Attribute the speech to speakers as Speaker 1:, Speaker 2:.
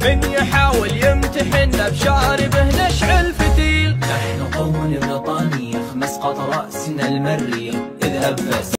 Speaker 1: من يحاول يمتحننا بشاربه نشعل فتيل.
Speaker 2: نحن قوم بريطاني يخمس قط رأسنا المريخ. اذهب بس